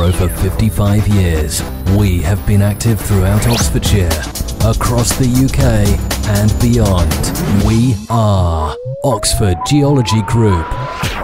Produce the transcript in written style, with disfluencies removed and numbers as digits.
over 55 years, we have been active throughout Oxfordshire, across the UK and beyond. We are Oxford Geology Group.